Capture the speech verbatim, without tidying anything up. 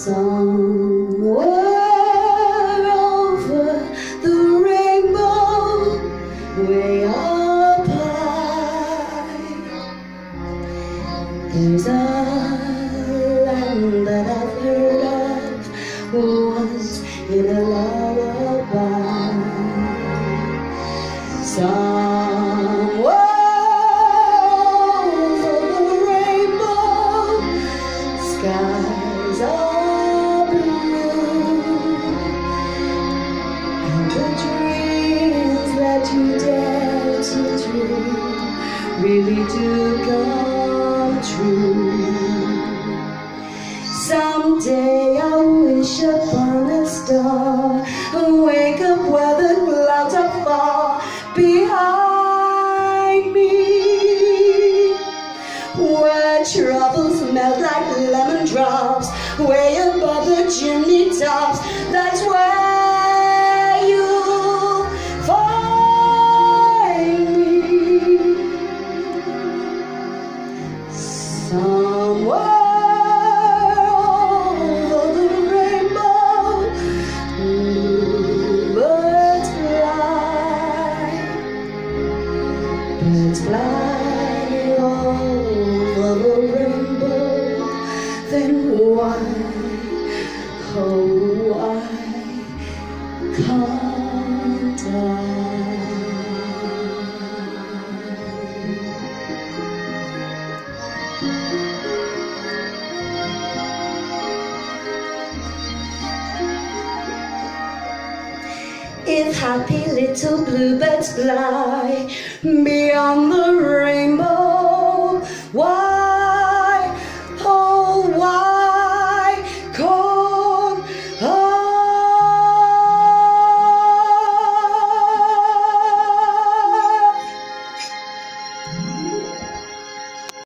Somewhere over the rainbow, way up high, there's a land that I've heard of once in a lullaby. Somewhere over the rainbow, skies are blue, and the dreams that you dare to dream really do come true. Someday I'll wish upon a star and wake up where the clouds are far behind me, where troubles melt like lemon drops way above the chimney tops. That's where you'll find me. Somewhere birds fly over the rainbow, then why, oh why can't I? If happy little bluebirds fly beyond the rainbow,